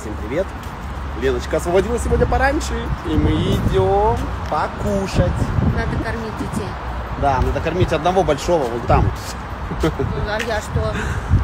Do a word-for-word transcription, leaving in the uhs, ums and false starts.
Всем привет! Леночка освободилась сегодня пораньше, и мы идем покушать. Надо кормить детей. Да, надо кормить одного большого, вон там. А я что?